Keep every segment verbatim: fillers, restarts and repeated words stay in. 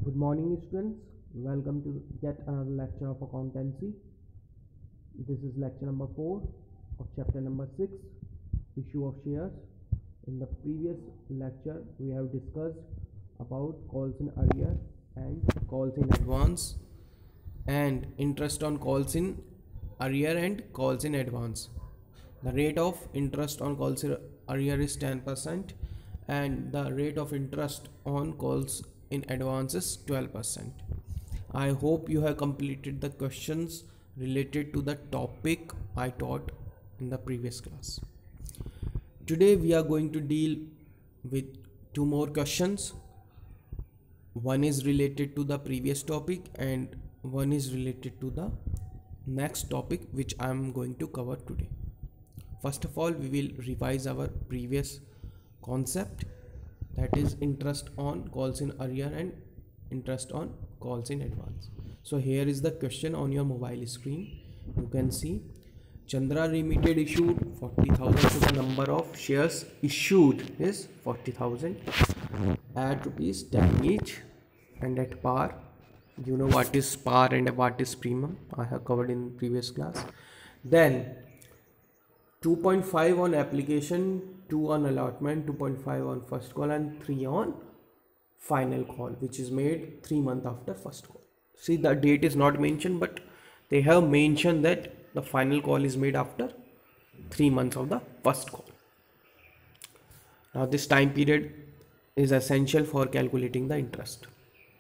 Good morning, students. Welcome to yet another lecture of accountancy. This is lecture number four of chapter number six, issue of shares. In the previous lecture, we have discussed about calls in arrear and calls in advance, and interest on calls in arrear and calls in advance. The rate of interest on calls in arrear is ten percent, and the rate of interest on calls in advance is twelve percent. I hope you have completed the questions related to the topic I taught in the previous class. Today we are going to deal with two more questions. One is related to the previous topic and one is related to the next topic which I am going to cover today. First of all, we will revise our previous concept, that is interest on calls in arrear and interest on calls in advance. So here is the question on your mobile screen. You can see Chandra Limited issued forty thousand, so the number of shares issued is forty thousand at rupees ten each, and at par, you know what is par and what is premium, I have covered in previous class. Then two point five on application, two on allotment, two point five on first call, and three on final call, which is made three months after first call. See, the date is not mentioned, but they have mentioned that the final call is made after three months of the first call. Now this time period is essential for calculating the interest.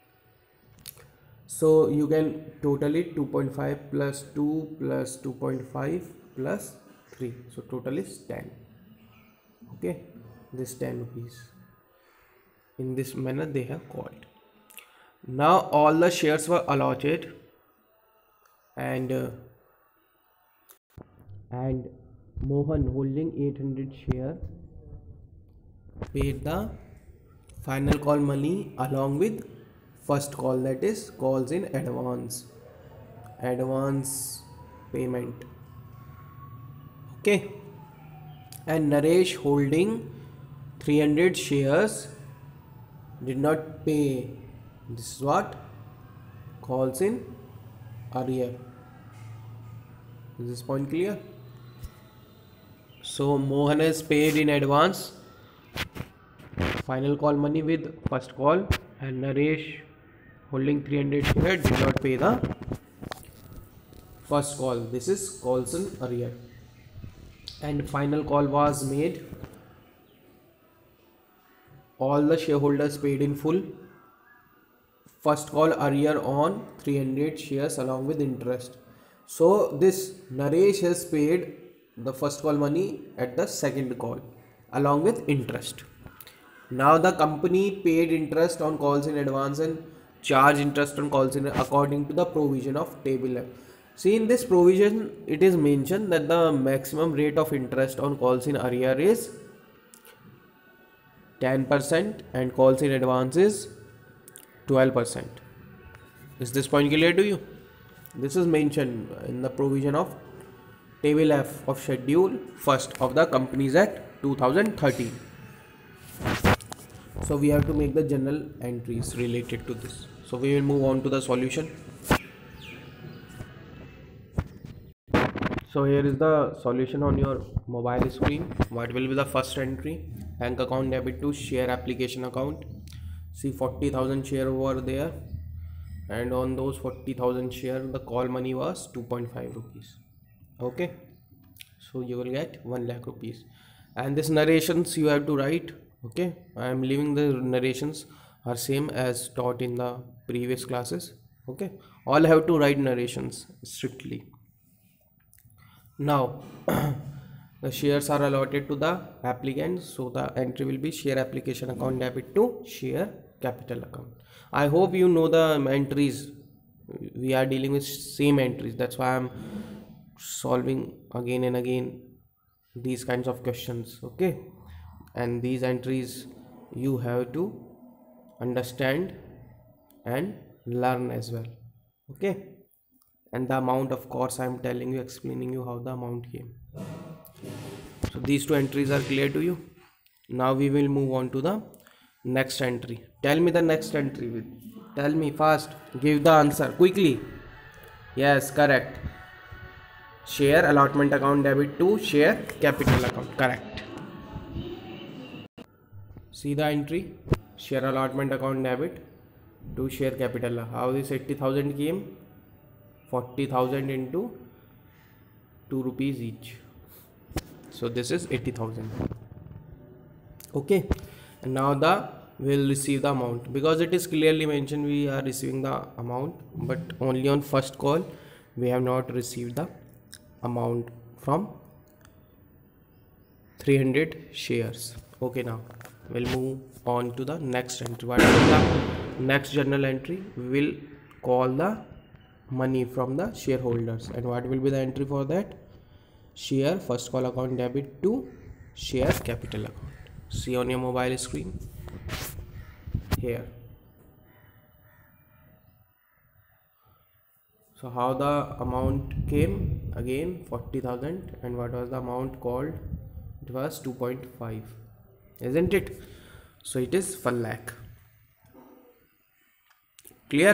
So you can total it two point five plus two plus two point five plus three, so total is ten. Okay, this ten rupees. In this manner they have called. Now all the shares were allotted, and uh, and Mohan, holding eight hundred share, paid the final call money along with first call, that is calls in advance, advance payment. Okay, and Naresh, holding three hundred shares, did not pay. This is what? Calls in arrear. Is this point clear? So Mohan has paid in advance final call money with first call, and Naresh, holding three hundred shares, did not pay the first call. This is calls in arrear. And final call was made. All the shareholders paid in full. First call arrear on three hundred shares along with interest. So this Naresh has paid the first call money at the second call along with interest. Now the company paid interest on calls in advance and charge interest on calls in according to the provision of table F. See, in this provision it is mentioned that the maximum rate of interest on calls in arrear is ten percent and calls in advance is twelve percent. Is this point clear to you? This is mentioned in the provision of table F of schedule first of the Companies Act two thousand thirteen. So we have to make the general entries related to this. So we will move on to the solution. So here is the solution on your mobile screen. What will be the first entry? Bank account debit to share application account. See, forty thousand share over there, and on those forty thousand share the call money was two point five rupees. Okay, so you will get one lakh rupees, and this narrations you have to write. Okay, I am leaving the narrations are same as taught in the previous classes. Okay, all have to write narrations strictly. Now the shares are allotted to the applicant, so the entry will be share application account debit to share capital account. I hope you know the entries. We are dealing with same entries, that's why I am solving again and again these kinds of questions. Okay, and these entries you have to understand and learn as well. Okay, and the amount, of course I am telling you, explaining you how the amount came. So these two entries are clear to you. Now we will move on to the next entry. Tell me the next entry with Tell me fast. Give the answer quickly. Yes, correct. Share allotment account debit to share capital account. Correct. See the entry. Share allotment account debit to share capital. How this eighty thousand came? forty thousand into two rupees each. So this is eighty thousand. Okay. And now the will receive the amount, because it is clearly mentioned we are receiving the amount, but only on first call we have not received the amount from three hundred shares. Okay, now we'll move on to the next entry. What is the next journal entry? We will call the money from the shareholders, and what will be the entry for that? Share first call account debit to share capital account. See on your mobile screen here. So how the amount came? Again forty thousand, and what was the amount called? It was two point five, isn't it? So it is one lakh. Clear?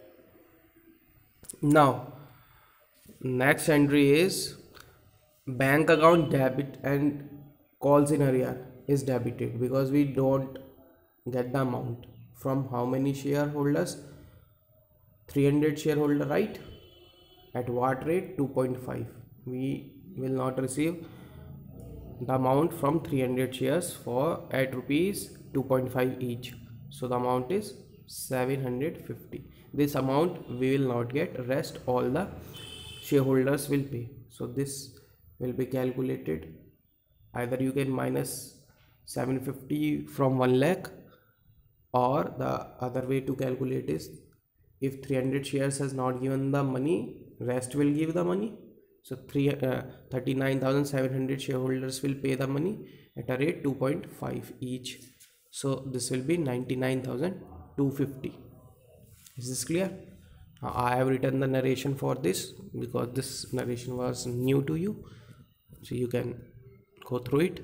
Now next entry is bank account debit and calls in arrear is debited, because we don't get the amount from how many shareholders? three hundred shareholder, right? At what rate? two point five. We will not receive the amount from three hundred shares for at rupees two point five each. So the amount is seven hundred fifty. This amount we will not get, rest all the shareholders will pay. So this will be calculated. Either you can minus seven hundred fifty from one lakh, or the other way to calculate is, if three hundred shares has not given the money, rest will give the money. So thirty-nine thousand seven hundred shareholders will pay the money at a rate two point five each. So this will be ninety-nine thousand two hundred fifty. Is this clear? I have written the narration for this because this narration was new to you, so you can go through it.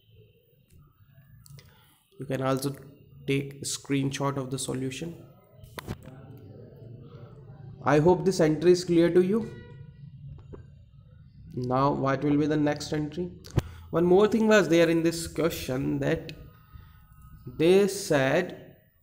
You can also take a screenshot of the solution. I hope this entry is clear to you. Now what will be the next entry? One more thing was there in this question, that they said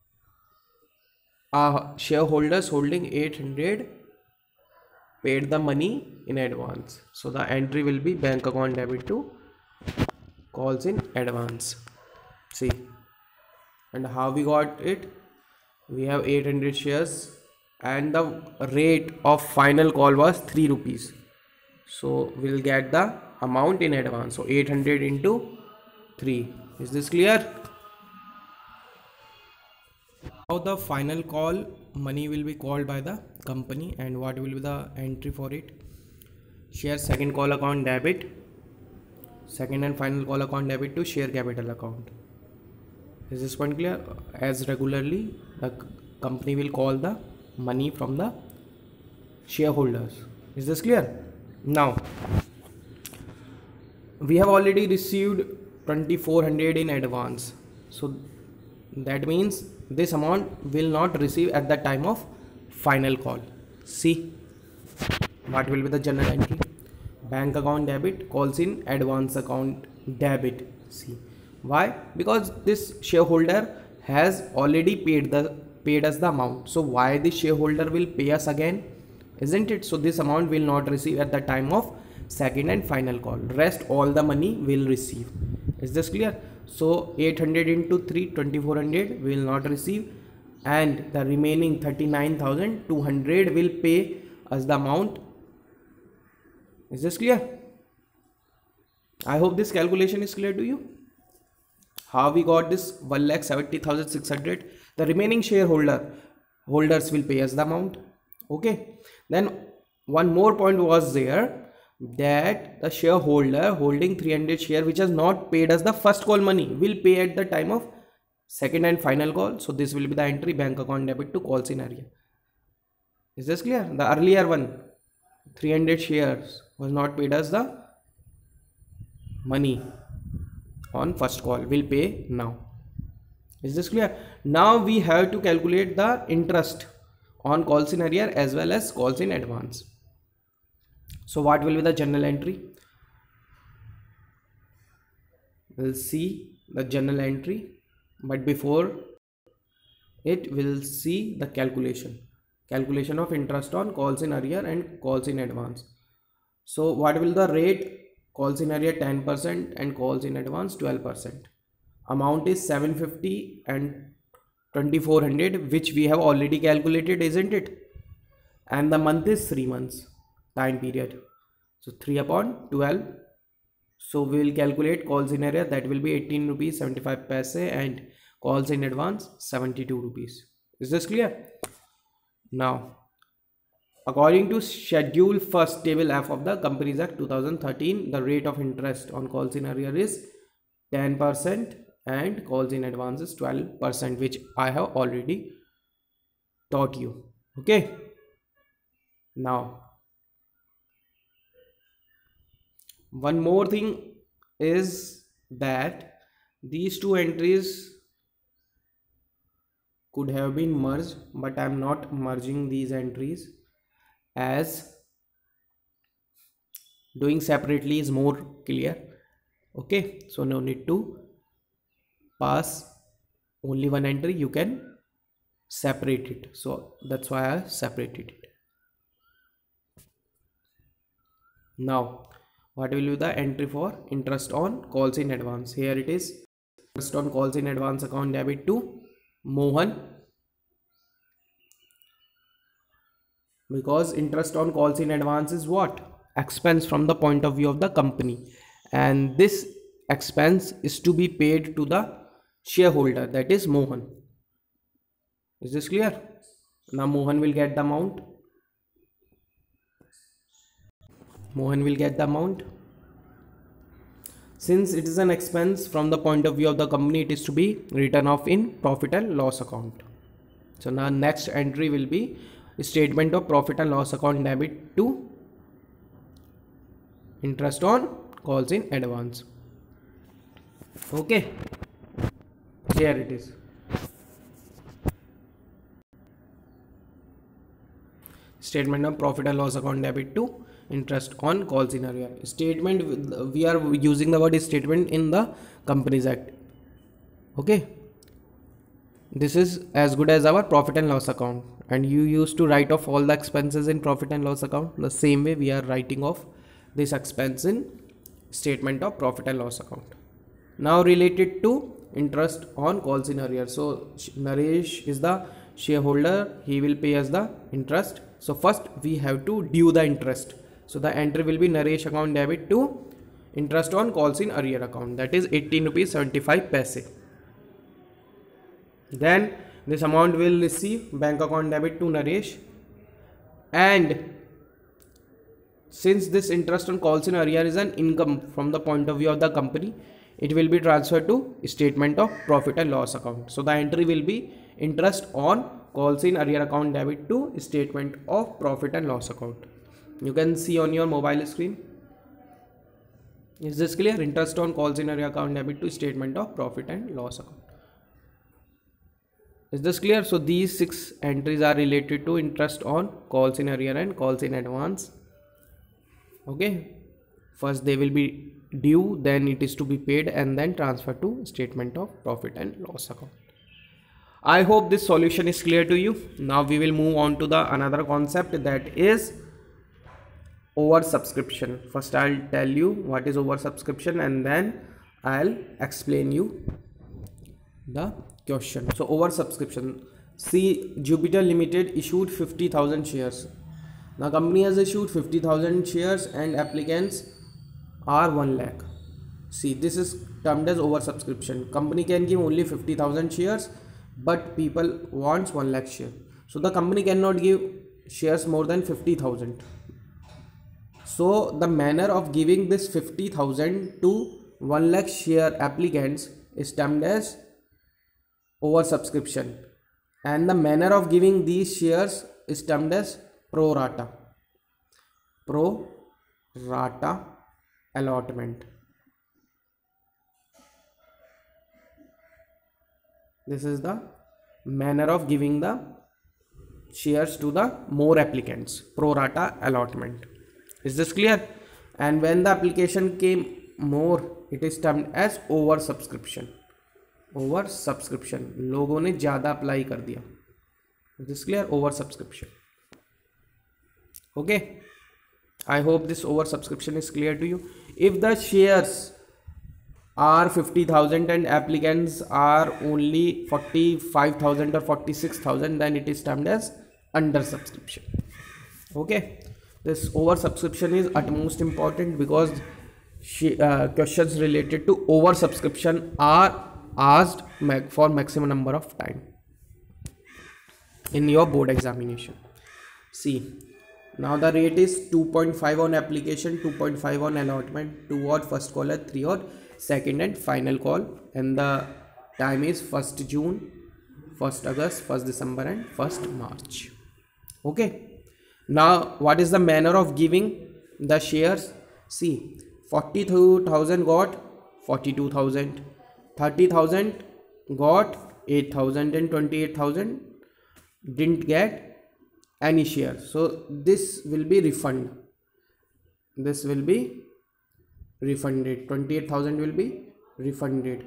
uh, shareholders holding eight hundred paid the money in advance. So the entry will be bank account debit to calls in advance. See, and how we got it? We have eight hundred shares and the rate of final call was three rupees. So we'll get the amount in advance. So eight hundred into three. Is this clear? Now the final call money will be called by the company, and what will be the entry for it? Share second call account debit, second and final call account debit to share capital account. Is this point clear? As regularly the company will call the money from the shareholders. Is this clear? Now we have already received twenty-four hundred in advance, so that means this amount will not receive at the time of final call. See, what will be the general entry? Bank account debit, calls in advance account debit. See, why? Because this shareholder has already paid the paid us the amount, so why the shareholder will pay us again, isn't it? So this amount will not receive at the time of second and final call, rest all the money will receive. Is this clear? So eight hundred into three, twenty-four hundred will not receive, and the remaining thirty-nine thousand two hundred will pay us the amount. Is this clear? I hope this calculation is clear to you. How we got this one lakh seventy thousand six hundred? The remaining shareholder holders will pay us the amount. Okay. Then one more point was there, that the shareholder holding three hundred share which has not paid us the first call money will pay at the time of second and final call. So this will be the entry, bank account debit to calls in arrear. Is this clear? The earlier one, three hundred shares was not paid us the money on first call, will pay now. Is this clear? Now we have to calculate the interest on calls in arrear as well as calls in advance. So what will be the journal entry? We'll see the journal entry, but before it will see the calculation calculation of interest on calls in arrear and calls in advance. So what will the rate? Calls in arrear ten percent and calls in advance twelve percent. Amount is seven fifty and twenty-four hundred, which we have already calculated, isn't it? And the month is three months time period, so three upon twelve. So we will calculate calls in arrear, that will be eighteen rupees seventy-five paise, and calls in advance seventy-two rupees. Is this clear? Now, according to schedule first table F of the Companies Act two thousand thirteen, the rate of interest on calls in arrear is ten percent and calls in advance is twelve percent, which I have already taught you. Okay. Now, one more thing is that these two entries could have been merged, but I am not merging these entries, as doing separately is more clear. Okay, so no need to pass only one entry, you can separate it. So that's why I separated it. Now, what will be the entry for interest on calls in advance? Here it is. Interest on calls in advance account debit to Mohan, because interest on calls in advance is what? Expense from the point of view of the company, and this expense is to be paid to the shareholder, that is Mohan. Is this clear? Now Mohan will get the amount. Mohan will get the amount. Since it is an expense from the point of view of the company, it is to be written off in profit and loss account. So now next entry will be statement of profit and loss account debit to interest on calls in advance. Okay, here it is. Statement of profit and loss account debit to interest on calls in arrear. Statement, we are using the word statement in the Companies Act. Okay, this is as good as our profit and loss account, and you used to write off all the expenses in profit and loss account. The same way we are writing off this expense in statement of profit and loss account. Now related to interest on calls in arrear. So Naresh is the shareholder, he will pay us the interest. So first we have to due the interest. So the entry will be Naresh account debit to interest on calls in arrear account, that is eighteen rupees seventy-five paise. Then this amount will receive bank account debit to Naresh, and since this interest on calls in arrear is an income from the point of view of the company, it will be transferred to statement of profit and loss account. So the entry will be interest on calls in arrear account debit to statement of profit and loss account. You can see on your mobile screen. Is this clear? Interest on calls in arrear account debit to statement of profit and loss account. Is this clear? So these six entries are related to interest on calls in arrear and calls in advance. Okay, first they will be due, then it is to be paid, and then transfer to statement of profit and loss account. I hope this solution is clear to you. Now we will move on to the another concept, that is oversubscription. First I'll tell you what is oversubscription, and then I'll explain you the question. So oversubscription. See, Jupiter Limited issued fifty thousand shares. The company has issued fifty thousand shares and applicants are one lakh. See, this is termed as oversubscription. Company can give only fifty thousand shares, but people wants one lakh share. So the company cannot give shares more than fifty thousand. So the manner of giving this fifty thousand to one lakh share applicants is termed as oversubscription, and the manner of giving these shares is termed as pro rata. Pro rata allotment. This is the manner of giving the shares to the more applicants, pro rata allotment. Is this clear? And when the application came more, it is termed as over subscription. Over subscription, लोगों ने ज़्यादा apply कर दिया. Is this clear? Over subscription. Okay, I hope this over subscription is clear to you. If the shares are fifty thousand and applicants are only forty-five thousand or forty-six thousand, then it is termed as under subscription. Okay, this over subscription is utmost important because she, uh, questions related to over subscription are asked for maximum number of time in your board examination. See, now the rate is two point five on application, two point five on allotment, two odd first caller, three odd second and final call, and the time is first June, first August, first December and first March. Okay, now what is the manner of giving the shares? See, forty-two thousand got forty-two thousand, thirty thousand got eight thousand and twenty-eight thousand didn't get any share, so this will be refund. This will be refunded. twenty-eight thousand will be refunded.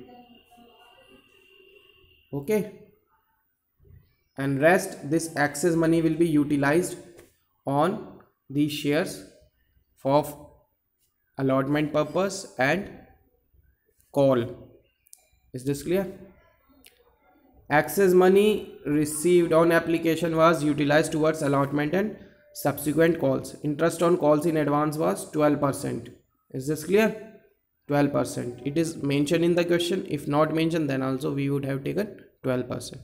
Okay, and rest, this excess money will be utilized on these shares for allotment purpose and call. Is this clear? Excess money received on application was utilized towards allotment and subsequent calls. Interest on calls in advance was twelve percent. Is this clear? twelve percent. It is mentioned in the question. If not mentioned, then also we would have taken twelve percent.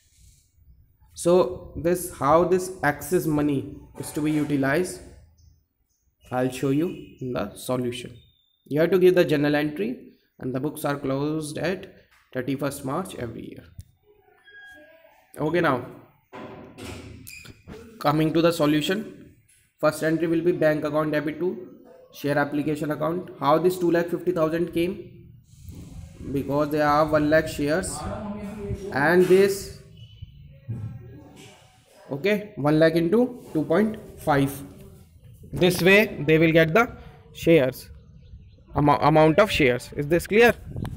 So this, how this excess money is to be utilized, I'll show you in the solution. You have to give the journal entry, and the books are closed at thirty-first March every year. Okay, now coming to the solution. First entry will be bank account debit to share application account. How this two lakh fifty thousand came? Because they have one lakh shares, and this, okay, one lakh into two point five. This way they will get the shares, amount, amount of shares. Is this clear?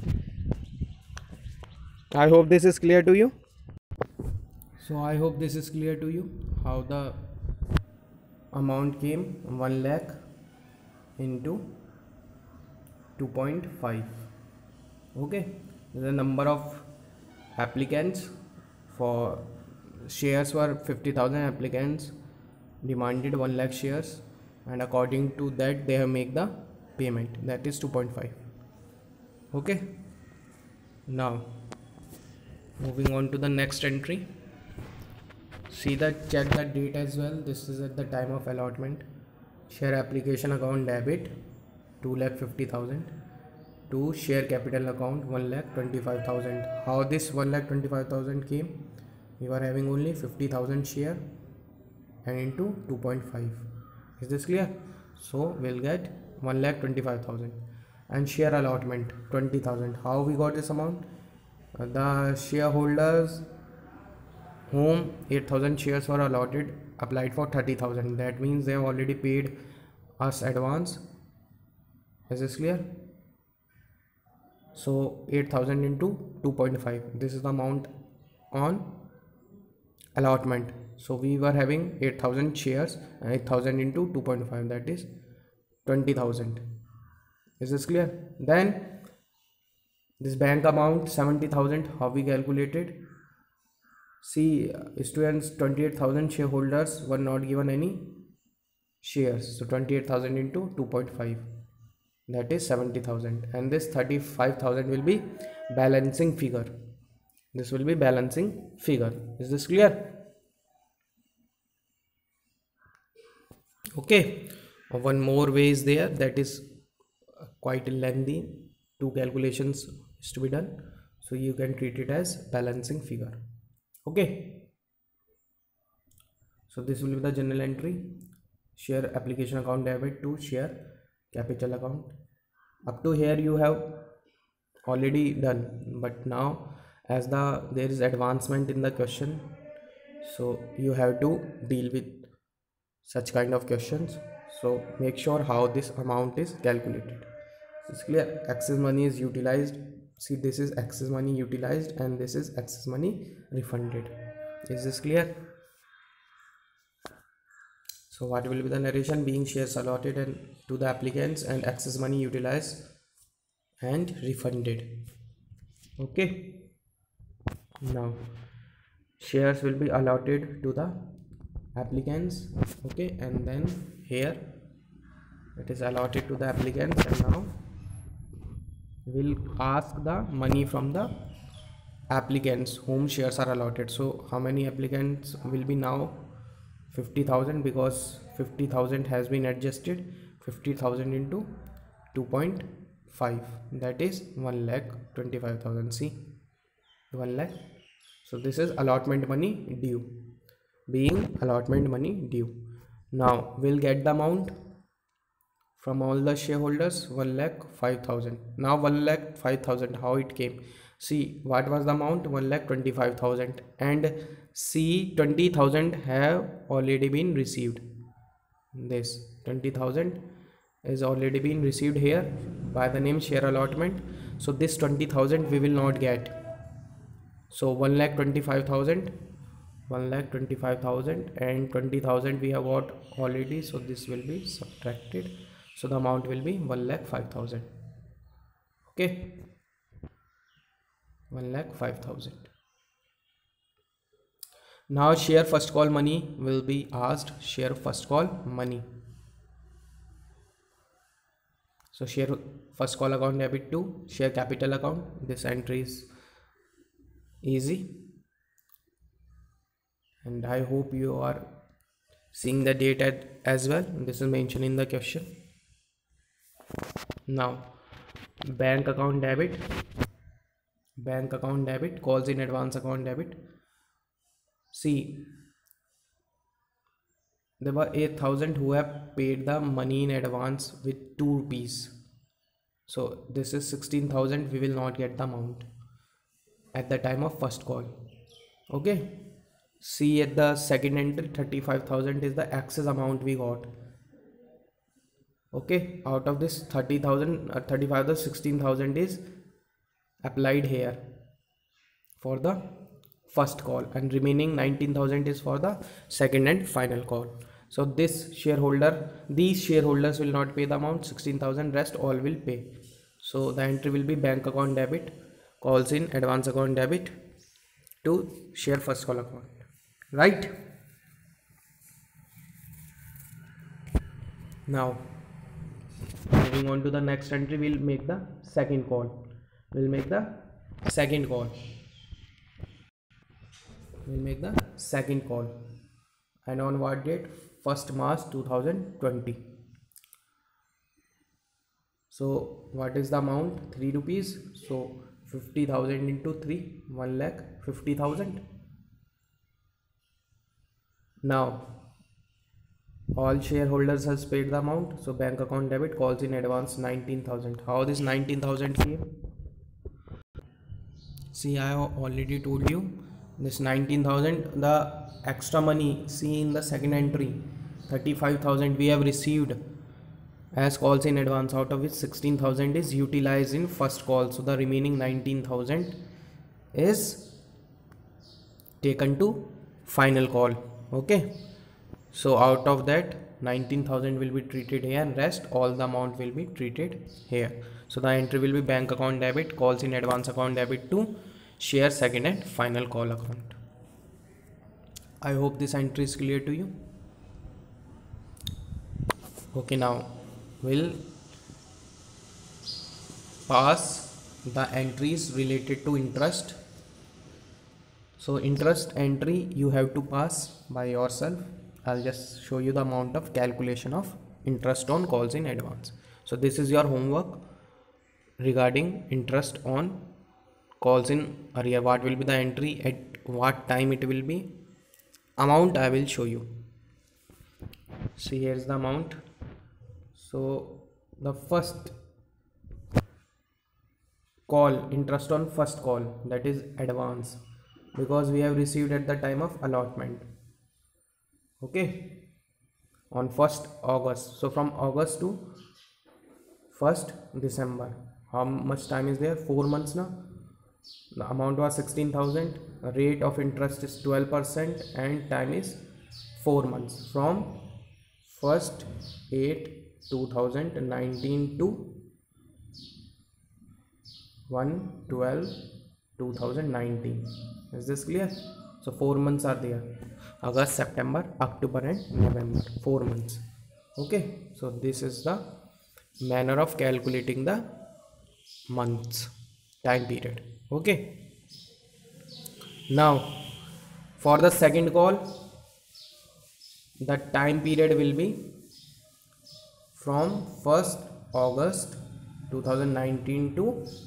I hope this is clear to you. So I hope this is clear to you, how the amount came, one lakh into two point five. Okay, the number of applicants for shares were fifty thousand. Applicants demanded one lakh shares, and according to that they have make the payment, that is two point five. Okay, now moving on to the next entry. See that, check the date as well. This is at the time of allotment. Share application account debit two lakh fifty thousand to share capital account one lakh twenty-five thousand. How this one lakh twenty-five thousand came? We were having only fifty thousand share and into two point five. Is this clear? So we'll get one lakh twenty-five thousand, and share allotment twenty thousand. How we got this amount? Uh, the shareholders whom eight thousand shares were allotted applied for thirty thousand. That means they have already paid us advance. Is this clear? So eight thousand into two point five. This is the amount on allotment. So we were having eight thousand shares, and eight thousand into two point five, that is twenty thousand. Is this clear? Then this bank amount seventy thousand, how we calculated? See, students, twenty-eight thousand shareholders were not given any shares, so twenty-eight thousand into two point five, that is seventy thousand, and this thirty-five thousand will be balancing figure. This will be balancing figure. Is this clear? Okay, one more way is there, that is quite lengthy. Two calculations is to be done, so you can treat it as balancing figure. Okay, so this will be the journal entry. Share application account debit to share capital account. Up to here you have already done, but now as the there is advancement in the question, so you have to deal with such kind of questions. So make sure how this amount is calculated. It's clear. Excess money is utilized. See, this is excess money utilized and this is excess money refunded. Is this clear? So what will be the narration? Being shares allotted and to the applicants and excess money utilized and refunded. Okay, now shares will be allotted to the applicants. Okay, and then here it is allotted to the applicants, and now we'll ask the money from the applicants whom shares are allotted. So how many applicants will be now? Fifty thousand, because fifty thousand has been adjusted. Fifty thousand into two point five, that is one lakh twenty-five thousand. See, one lakh. So this is allotment money due, being allotment money due. Now we'll get the amount from all the shareholders, one lakh five thousand. Now one lakh five thousand, how it came? See, what was the amount? one lakh twenty-five thousand, and see, twenty thousand have already been received. This twenty thousand is already been received here by the name share allotment. So this twenty thousand we will not get. So one lakh twenty-five thousand, one lakh twenty-five thousand, and twenty thousand we have got already, so this will be subtracted. So the amount will be one lakh five thousand. Okay, one lakh five thousand. Now share first call money will be asked. Share first call money. So share first call account debit to share capital account. This entry is easy, and I hope you are seeing the date as well. This is mentioned in the question. Now bank account debit. Bank account debit, calls in advance account debit. See, there were eight thousand who have paid the money in advance with two rupees. So this is sixteen thousand. We will not get the amount at the time of first call. Okay. See, at the second entry, thirty-five thousand is the excess amount we got. Okay. Out of this thirty thousand, uh, thirty-five, the sixteen thousand is applied here for the first call, and remaining nineteen thousand is for the second and final call. So this shareholder, these shareholders will not pay the amount, sixteen thousand, rest all will pay. So the entry will be bank account debit, calls in advance account debit to share first call account, right? Now moving on to the next entry, we'll make the second call. We'll make the second call. We'll make the second call, and on what date? first March two thousand twenty. So what is the amount? three rupees. So fifty thousand into three, one lakh fifty thousand. Now all shareholders has paid the amount. So bank account debit, calls in advance nineteen thousand. How this nineteen thousand came? See, I have already told you this nineteen thousand, the extra money. See, in the second entry, thirty-five thousand we have received as calls in advance, out of which sixteen thousand is utilized in first call. So the remaining nineteen thousand is taken to final call. Okay, so out of that nineteen thousand will be treated here, and rest all the amount will be treated here. So the entry will be bank account debit, calls in advance account debit to share second and final call account. I hope this entry is clear to you. Okay, now we'll pass the entries related to interest. So interest entry you have to pass by yourself. I'll just show you the amount of calculation of interest on calls in advance. So this is your homework regarding interest on calls in arrear. What will be the entry, at what time it will be, amount I will show you. See, here's the amount. So the first call interest on first call, that is advance, because we have received at the time of allotment. Okay, on first August. So from August to first December, how much time is there? Four months now. The amount was sixteen thousand, rate of interest is twelve percent, and time is four months, from first eight two thousand nineteen to one twelve two thousand nineteen. Is this clear? So four months are there: August, September, October and November. Four months. Okay, so this is the manner of calculating the months, time period. Okay, now for the second call, the time period will be from first August two thousand nineteen to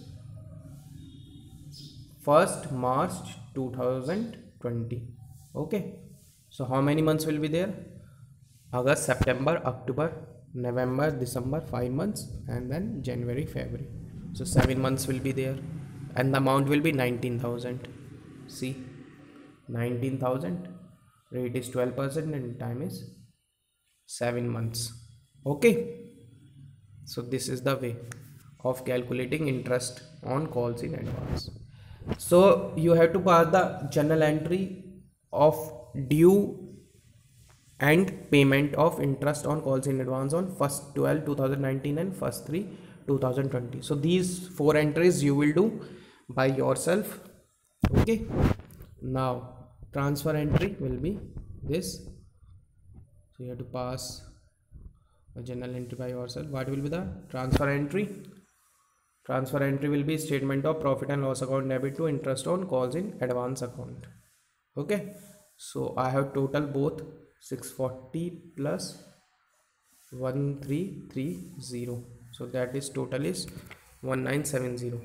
first March two thousand twenty. Okay, so how many months will be there? August, September, October, November, December, five months, and then January, February. So seven months will be there, and the amount will be nineteen thousand. See, nineteen thousand, rate is twelve percent and time is seven months. Okay, so this is the way of calculating interest on calls in advance. So you have to pass the journal entry of due and payment of interest on calls in advance on first twelve two thousand nineteen and first three two thousand twenty. So these four entries you will do by yourself. Okay, now transfer entry will be this. So you have to pass a journal entry by yourself. What will be the transfer entry? Transfer entry will be statement of profit and loss account debit to interest on calls in advance account. Okay, so I have total both six forty plus one three three zero, so that is total is one nine seven zero.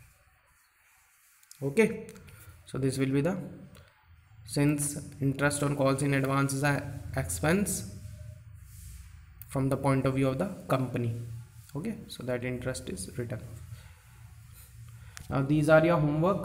Okay, so this will be the, since interest on calls in advance is an expense from the point of view of the company. Okay, so that interest is written. Now these are your homework.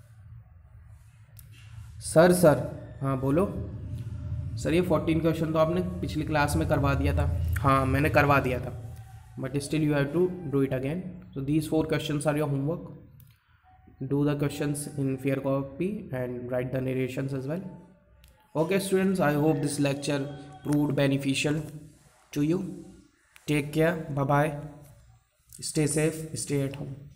Sir sir हाँ बोलो sir, ये fourteen question तो आपने पिछली class में करवा दिया था. हाँ मैंने करवा दिया था, but still you have to do it again. So these four questions are your homework. Do the questions in fair copy and write the narrations as well. Okay students, I hope this lecture proved beneficial to you. Take care, bye bye, stay safe, stay at home.